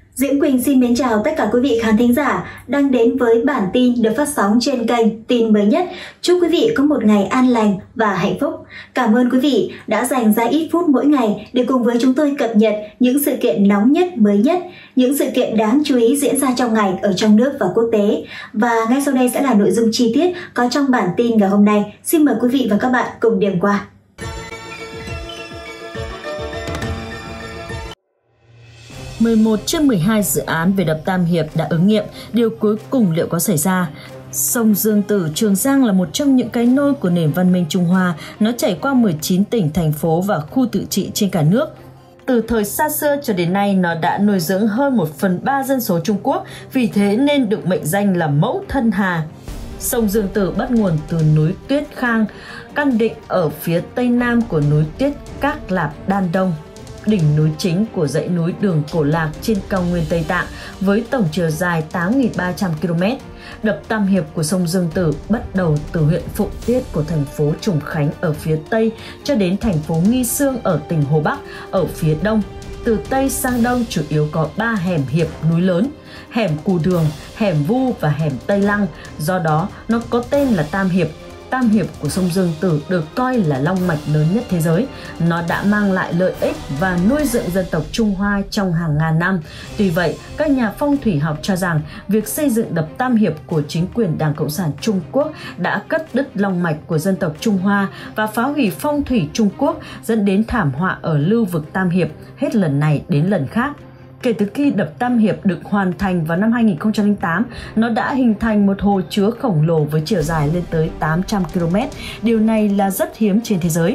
Diễm Quỳnh xin mến chào tất cả quý vị khán thính giả đang đến với bản tin được phát sóng trên kênh Tin Mới Nhất. Chúc quý vị có một ngày an lành và hạnh phúc. Cảm ơn quý vị đã dành ra ít phút mỗi ngày để cùng với chúng tôi cập nhật những sự kiện nóng nhất, mới nhất, những sự kiện đáng chú ý diễn ra trong ngày ở trong nước và quốc tế. Và ngay sau đây sẽ là nội dung chi tiết có trong bản tin ngày hôm nay. Xin mời quý vị và các bạn cùng điểm qua. 11 trên 12 dự án về đập Tam Hiệp đã ứng nghiệm, điều cuối cùng liệu có xảy ra? Sông Dương Tử, Trường Giang là một trong những cái nôi của nền văn minh Trung Hoa. Nó chảy qua 19 tỉnh, thành phố và khu tự trị trên cả nước. Từ thời xa xưa cho đến nay, nó đã nuôi dưỡng hơn 1/3 dân số Trung Quốc, vì thế nên được mệnh danh là mẫu thân hà. Sông Dương Tử bắt nguồn từ núi Tuyết Khang, căn định ở phía tây nam của núi Tuyết Các Lạp Đan Đông, đỉnh núi chính của dãy núi Đường Cổ Lạc trên cao nguyên Tây Tạng với tổng chiều dài 8.300 km. Đập Tam Hiệp của sông Dương Tử bắt đầu từ huyện Phụng Tiết của thành phố Trùng Khánh ở phía Tây cho đến thành phố Nghi Sương ở tỉnh Hồ Bắc ở phía Đông. Từ Tây sang Đông chủ yếu có 3 hẻm hiệp núi lớn: hẻm Cù Đường, hẻm Vu và hẻm Tây Lăng, do đó nó có tên là Tam Hiệp. Tam Hiệp của sông Dương Tử được coi là long mạch lớn nhất thế giới. Nó đã mang lại lợi ích và nuôi dưỡng dân tộc Trung Hoa trong hàng ngàn năm. Tuy vậy, các nhà phong thủy học cho rằng việc xây dựng đập Tam Hiệp của chính quyền Đảng Cộng sản Trung Quốc đã cắt đứt long mạch của dân tộc Trung Hoa và phá hủy phong thủy Trung Quốc, dẫn đến thảm họa ở lưu vực Tam Hiệp hết lần này đến lần khác. Kể từ khi đập Tam Hiệp được hoàn thành vào năm 2008, nó đã hình thành một hồ chứa khổng lồ với chiều dài lên tới 800 km. Điều này là rất hiếm trên thế giới.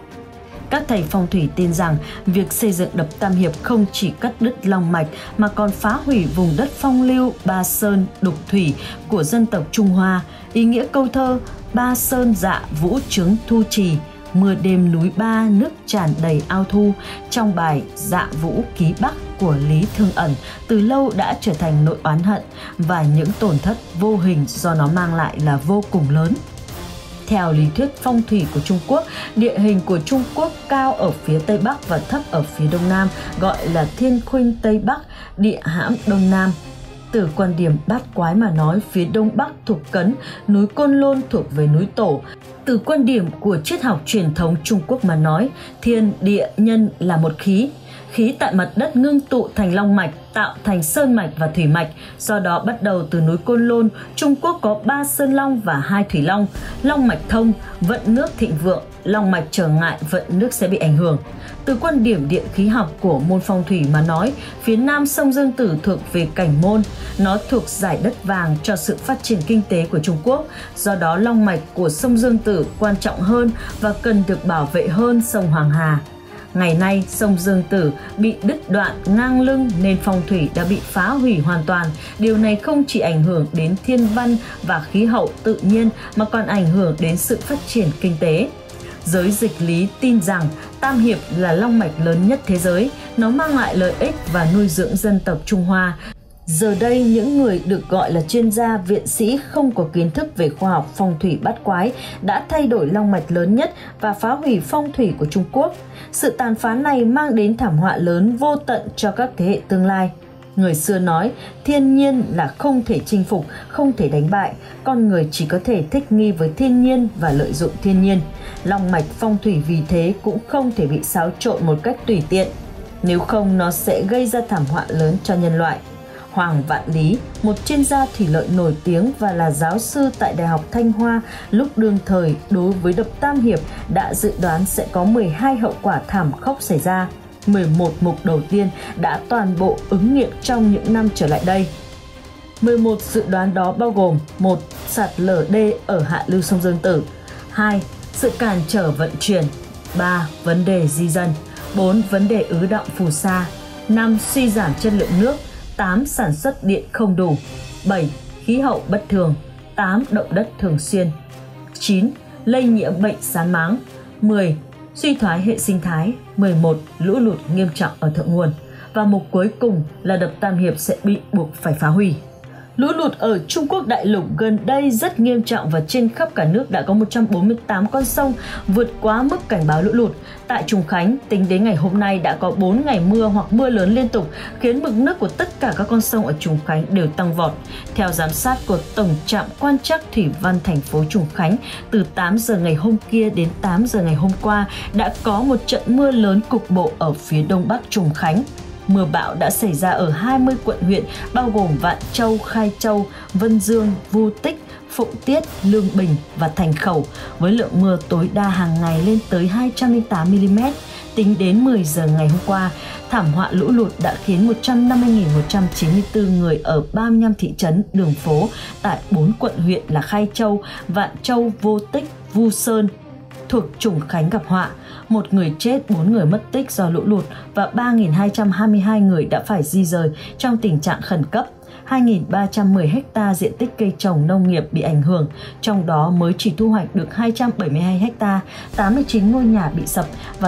Các thầy phong thủy tin rằng việc xây dựng đập Tam Hiệp không chỉ cắt đứt long mạch mà còn phá hủy vùng đất phong lưu Ba Sơn Đục Thủy của dân tộc Trung Hoa. Ý nghĩa câu thơ "Ba Sơn dạ vũ trướng thu trì, mưa đêm núi Ba nước tràn đầy ao thu" trong bài Dạ Vũ Ký Bắc của Lý Thương Ẩn từ lâu đã trở thành nỗi oán hận, và những tổn thất vô hình do nó mang lại là vô cùng lớn. Theo lý thuyết phong thủy của Trung Quốc, địa hình của Trung Quốc cao ở phía Tây Bắc và thấp ở phía Đông Nam, gọi là Thiên Khuynh Tây Bắc, địa hãm Đông Nam. Từ quan điểm bát quái mà nói, phía Đông Bắc thuộc Cấn, núi Côn Lôn thuộc về núi Tổ. Từ quan điểm của triết học truyền thống Trung Quốc mà nói, thiên, địa, nhân là một khí. Khí tại mặt đất ngưng tụ thành long mạch, tạo thành sơn mạch và thủy mạch. Do đó bắt đầu từ núi Côn Lôn, Trung Quốc có 3 sơn long và 2 thủy long. Long mạch thông, vận nước thịnh vượng; long mạch trở ngại, vận nước sẽ bị ảnh hưởng. Từ quan điểm địa khí học của môn phong thủy mà nói, phía nam sông Dương Tử thuộc về Cảnh Môn. Nó thuộc giải đất vàng cho sự phát triển kinh tế của Trung Quốc. Do đó long mạch của sông Dương Tử quan trọng hơn và cần được bảo vệ hơn sông Hoàng Hà. Ngày nay, sông Dương Tử bị đứt đoạn ngang lưng nên phong thủy đã bị phá hủy hoàn toàn. Điều này không chỉ ảnh hưởng đến thiên văn và khí hậu tự nhiên mà còn ảnh hưởng đến sự phát triển kinh tế. Giới dịch lý tin rằng Tam Hiệp là long mạch lớn nhất thế giới. Nó mang lại lợi ích và nuôi dưỡng dân tộc Trung Hoa. Giờ đây, những người được gọi là chuyên gia, viện sĩ không có kiến thức về khoa học phong thủy bát quái đã thay đổi long mạch lớn nhất và phá hủy phong thủy của Trung Quốc. Sự tàn phá này mang đến thảm họa lớn vô tận cho các thế hệ tương lai. Người xưa nói, thiên nhiên là không thể chinh phục, không thể đánh bại. Con người chỉ có thể thích nghi với thiên nhiên và lợi dụng thiên nhiên. Long mạch phong thủy vì thế cũng không thể bị xáo trộn một cách tùy tiện. Nếu không, nó sẽ gây ra thảm họa lớn cho nhân loại. Hoàng Vạn Lý, một chuyên gia thủy lợi nổi tiếng và là giáo sư tại Đại học Thanh Hoa lúc đương thời, đối với đập Tam Hiệp đã dự đoán sẽ có 12 hậu quả thảm khốc xảy ra. 11 mục đầu tiên đã toàn bộ ứng nghiệm trong những năm trở lại đây. 11 dự đoán đó bao gồm: 1. Sạt lở đê ở hạ lưu sông Dương Tử. 2. Sự cản trở vận chuyển. 3. Vấn đề di dân. 4. Vấn đề ứ đọng phù sa. 5. Suy giảm chất lượng nước. 8. Sản xuất điện không đủ. 7. Khí hậu bất thường. 8. Động đất thường xuyên. 9. Lây nhiễm bệnh sán máng. 10. Suy thoái hệ sinh thái. 11. Lũ lụt nghiêm trọng ở thượng nguồn. Và mục cuối cùng là đập Tam Hiệp sẽ bị buộc phải phá hủy. Lũ lụt ở Trung Quốc đại lục gần đây rất nghiêm trọng và trên khắp cả nước đã có 148 con sông vượt quá mức cảnh báo lũ lụt. Tại Trùng Khánh, tính đến ngày hôm nay đã có 4 ngày mưa hoặc mưa lớn liên tục, khiến mực nước của tất cả các con sông ở Trùng Khánh đều tăng vọt. Theo giám sát của Tổng trạm Quan trắc Thủy văn thành phố Trùng Khánh, từ 8 giờ ngày hôm kia đến 8 giờ ngày hôm qua đã có một trận mưa lớn cục bộ ở phía đông bắc Trùng Khánh. Mưa bão đã xảy ra ở 20 quận huyện bao gồm Vạn Châu, Khai Châu, Vân Dương, Vu Tích, Phụng Tiết, Lương Bình và Thành Khẩu với lượng mưa tối đa hàng ngày lên tới 208 mm. Tính đến 10 giờ ngày hôm qua, thảm họa lũ lụt đã khiến 150.194 người ở 35 thị trấn, đường phố tại 4 quận huyện là Khai Châu, Vạn Châu, Vô Tích, Vu Sơn thuộc Trùng Khánh gặp họa. 1 người chết, 4 người mất tích do lũ lụt và 3.222 người đã phải di rời trong tình trạng khẩn cấp. 2.310 ha diện tích cây trồng nông nghiệp bị ảnh hưởng, trong đó mới chỉ thu hoạch được 272 ha, 89 ngôi nhà bị sập và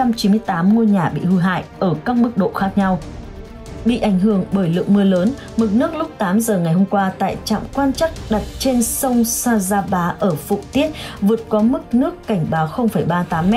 898 ngôi nhà bị hư hại ở các mức độ khác nhau. Bị ảnh hưởng bởi lượng mưa lớn, mực nước lúc 8 giờ ngày hôm qua tại trạm quan trắc đặt trên sông Sa Gia Bá ở Phụng Tiết vượt qua mức nước cảnh báo 0,38 m.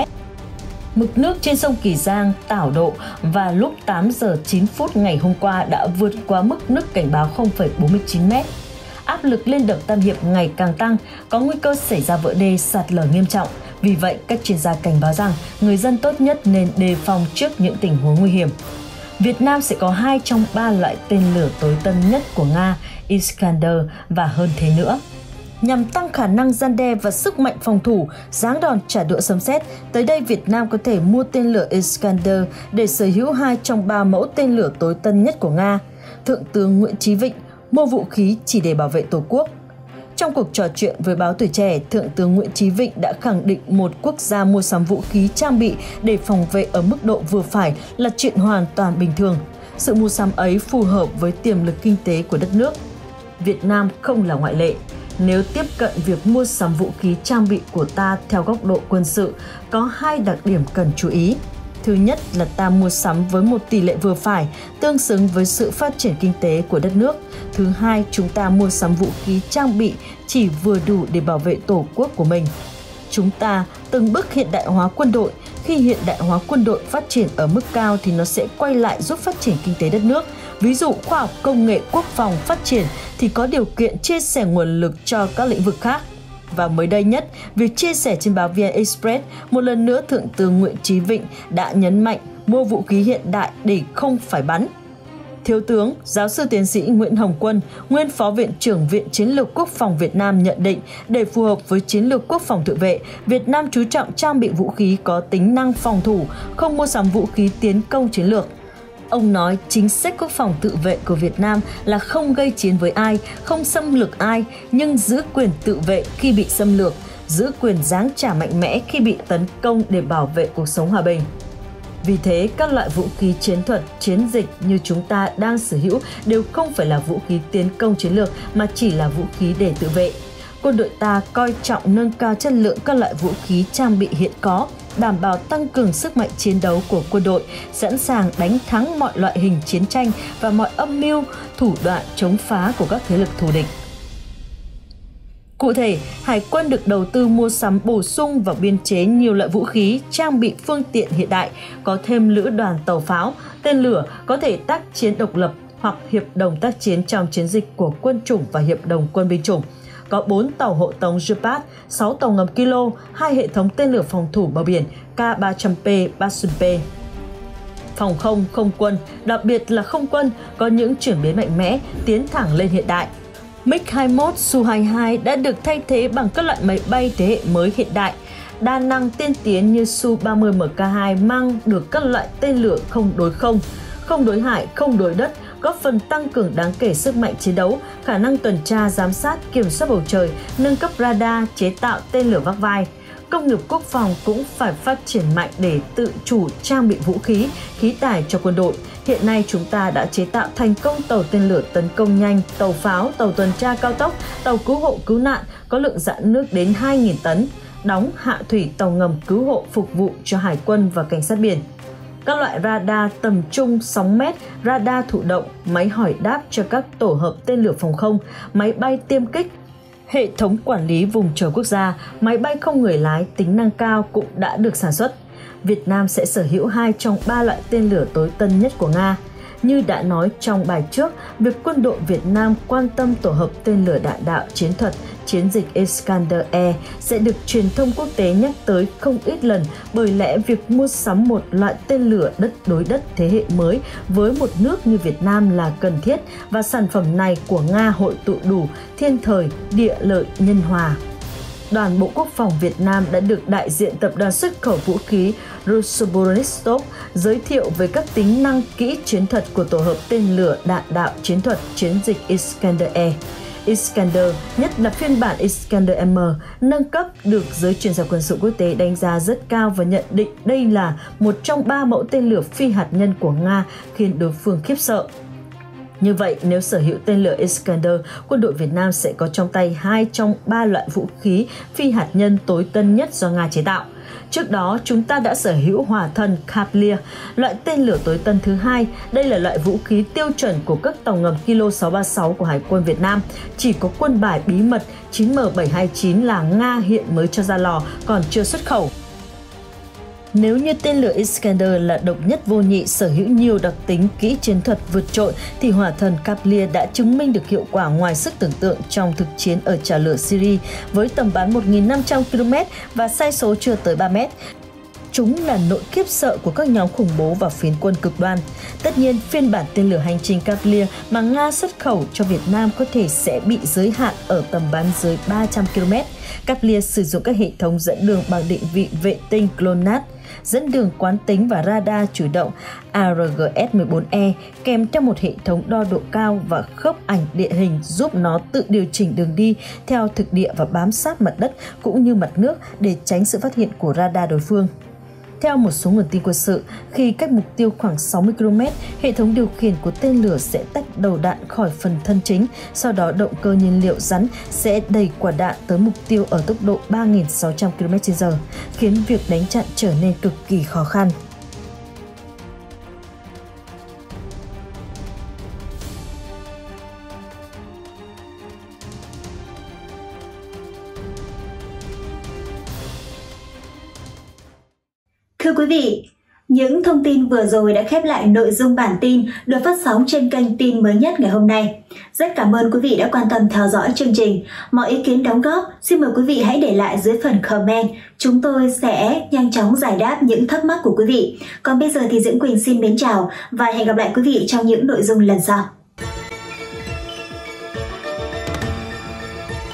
Mực nước trên sông Kỳ Giang, Tảo Độ và lúc 8 giờ 9 phút ngày hôm qua đã vượt qua mức nước cảnh báo 0,49 m. Áp lực lên đập Tam Hiệp ngày càng tăng, có nguy cơ xảy ra vỡ đê, sạt lở nghiêm trọng. Vì vậy, các chuyên gia cảnh báo rằng người dân tốt nhất nên đề phòng trước những tình huống nguy hiểm. Việt Nam sẽ có 2 trong 3 loại tên lửa tối tân nhất của Nga, Iskander và hơn thế nữa. Nhằm tăng khả năng răn đe và sức mạnh phòng thủ, giáng đòn trả đũa sấm sét, tới đây Việt Nam có thể mua tên lửa Iskander để sở hữu 2 trong 3 mẫu tên lửa tối tân nhất của Nga. Thượng tướng Nguyễn Chí Vịnh mua vũ khí chỉ để bảo vệ Tổ quốc. Trong cuộc trò chuyện với báo Tuổi Trẻ, Thượng tướng Nguyễn Chí Vịnh đã khẳng định một quốc gia mua sắm vũ khí trang bị để phòng vệ ở mức độ vừa phải là chuyện hoàn toàn bình thường. Sự mua sắm ấy phù hợp với tiềm lực kinh tế của đất nước. Việt Nam không là ngoại lệ. Nếu tiếp cận việc mua sắm vũ khí trang bị của ta theo góc độ quân sự, có 2 đặc điểm cần chú ý. Thứ nhất là ta mua sắm với một tỷ lệ vừa phải, tương xứng với sự phát triển kinh tế của đất nước. Thứ hai, chúng ta mua sắm vũ khí trang bị chỉ vừa đủ để bảo vệ Tổ quốc của mình. Chúng ta từng bước hiện đại hóa quân đội. Khi hiện đại hóa quân đội phát triển ở mức cao thì nó sẽ quay lại giúp phát triển kinh tế đất nước. Ví dụ khoa học công nghệ quốc phòng phát triển thì có điều kiện chia sẻ nguồn lực cho các lĩnh vực khác. Và mới đây nhất, việc chia sẻ trên báo VN Express, một lần nữa Thượng tướng Nguyễn Chí Vịnh đã nhấn mạnh mua vũ khí hiện đại để không phải bắn. Thiếu tướng, giáo sư tiến sĩ Nguyễn Hồng Quân, nguyên Phó Viện trưởng Viện Chiến lược Quốc phòng Việt Nam nhận định, để phù hợp với chiến lược quốc phòng tự vệ, Việt Nam chú trọng trang bị vũ khí có tính năng phòng thủ, không mua sắm vũ khí tiến công chiến lược. Ông nói chính sách quốc phòng tự vệ của Việt Nam là không gây chiến với ai, không xâm lược ai, nhưng giữ quyền tự vệ khi bị xâm lược, giữ quyền giáng trả mạnh mẽ khi bị tấn công để bảo vệ cuộc sống hòa bình. Vì thế, các loại vũ khí chiến thuật, chiến dịch như chúng ta đang sở hữu đều không phải là vũ khí tiến công chiến lược mà chỉ là vũ khí để tự vệ. Quân đội ta coi trọng nâng cao chất lượng các loại vũ khí trang bị hiện có, đảm bảo tăng cường sức mạnh chiến đấu của quân đội, sẵn sàng đánh thắng mọi loại hình chiến tranh và mọi âm mưu, thủ đoạn chống phá của các thế lực thù địch. Cụ thể, Hải quân được đầu tư mua sắm bổ sung và biên chế nhiều loại vũ khí, trang bị phương tiện hiện đại, có thêm lữ đoàn tàu pháo, tên lửa có thể tác chiến độc lập hoặc hiệp đồng tác chiến trong chiến dịch của quân chủng và hiệp đồng quân binh chủng. Có 4 tàu hộ tống Gepard, 6 tàu ngầm Kilo, 2 hệ thống tên lửa phòng thủ bờ biển K-300P, Basun-P. Phòng không, không quân, đặc biệt là không quân, có những chuyển biến mạnh mẽ, tiến thẳng lên hiện đại. MiG-21, Su-22 đã được thay thế bằng các loại máy bay thế hệ mới hiện đại. Đa năng tiên tiến như Su-30 Mk2 mang được các loại tên lửa không đối không, không đối hải, không đối đất, góp phần tăng cường đáng kể sức mạnh chiến đấu, khả năng tuần tra, giám sát, kiểm soát bầu trời, nâng cấp radar, chế tạo tên lửa vác vai. Công nghiệp quốc phòng cũng phải phát triển mạnh để tự chủ trang bị vũ khí, khí tài cho quân đội. Hiện nay chúng ta đã chế tạo thành công tàu tên lửa tấn công nhanh, tàu pháo, tàu tuần tra cao tốc, tàu cứu hộ cứu nạn có lượng rạn nước đến 2.000 tấn, đóng hạ thủy tàu ngầm cứu hộ phục vụ cho Hải quân và Cảnh sát biển. các loại radar tầm trung 6 mét, radar thụ động, máy hỏi đáp cho các tổ hợp tên lửa phòng không, máy bay tiêm kích, hệ thống quản lý vùng trời quốc gia, máy bay không người lái tính năng cao cũng đã được sản xuất. Việt Nam sẽ sở hữu 2 trong 3 loại tên lửa tối tân nhất của Nga. Như đã nói trong bài trước, việc quân đội Việt Nam quan tâm tổ hợp tên lửa đạn đạo chiến thuật chiến dịch Iskander-E sẽ được truyền thông quốc tế nhắc tới không ít lần, bởi lẽ việc mua sắm một loại tên lửa đất đối đất thế hệ mới với một nước như Việt Nam là cần thiết, và sản phẩm này của Nga hội tụ đủ thiên thời, địa lợi, nhân hòa. Đoàn Bộ Quốc phòng Việt Nam đã được đại diện Tập đoàn xuất khẩu vũ khí Rosoboronextov giới thiệu về các tính năng kỹ chiến thuật của tổ hợp tên lửa đạn đạo chiến thuật chiến dịch Iskander-E. Iskander, nhất là phiên bản Iskander-M, nâng cấp được giới chuyên gia quân sự quốc tế đánh giá rất cao và nhận định đây là một trong 3 mẫu tên lửa phi hạt nhân của Nga, khiến đối phương khiếp sợ. Như vậy, nếu sở hữu tên lửa Iskander, quân đội Việt Nam sẽ có trong tay 2 trong 3 loại vũ khí phi hạt nhân tối tân nhất do Nga chế tạo. Trước đó, chúng ta đã sở hữu hỏa thần Kaplir, loại tên lửa tối tân thứ 2. Đây là loại vũ khí tiêu chuẩn của các tàu ngầm Kilo 636 của Hải quân Việt Nam. Chỉ có quân bài bí mật 9M729 là Nga hiện mới cho ra lò, còn chưa xuất khẩu. Nếu như tên lửa Iskander là độc nhất vô nhị, sở hữu nhiều đặc tính kỹ chiến thuật vượt trội, thì hỏa thần Kaplir đã chứng minh được hiệu quả ngoài sức tưởng tượng trong thực chiến ở chảo lửa Syria với tầm bắn 1.500 km và sai số chưa tới 3 mét. Chúng là nỗi khiếp sợ của các nhóm khủng bố và phiến quân cực đoan. Tất nhiên, phiên bản tên lửa hành trình Kaplir mà Nga xuất khẩu cho Việt Nam có thể sẽ bị giới hạn ở tầm bắn dưới 300 km. Kaplir sử dụng các hệ thống dẫn đường bằng định vị vệ tinh GLONASS, dẫn đường quán tính và radar chủ động ARGS-14E kèm theo một hệ thống đo độ cao và khớp ảnh địa hình giúp nó tự điều chỉnh đường đi theo thực địa và bám sát mặt đất cũng như mặt nước để tránh sự phát hiện của radar đối phương. Theo một số nguồn tin quân sự, khi cách mục tiêu khoảng 60 km, hệ thống điều khiển của tên lửa sẽ tách đầu đạn khỏi phần thân chính, sau đó động cơ nhiên liệu rắn sẽ đẩy quả đạn tới mục tiêu ở tốc độ 3.600 km/h, khiến việc đánh chặn trở nên cực kỳ khó khăn. Thưa quý vị, những thông tin vừa rồi đã khép lại nội dung bản tin được phát sóng trên kênh tin mới nhất ngày hôm nay. Rất cảm ơn quý vị đã quan tâm theo dõi chương trình. Mọi ý kiến đóng góp, xin mời quý vị hãy để lại dưới phần comment. Chúng tôi sẽ nhanh chóng giải đáp những thắc mắc của quý vị. Còn bây giờ thì Diễm Quỳnh xin mến chào và hẹn gặp lại quý vị trong những nội dung lần sau.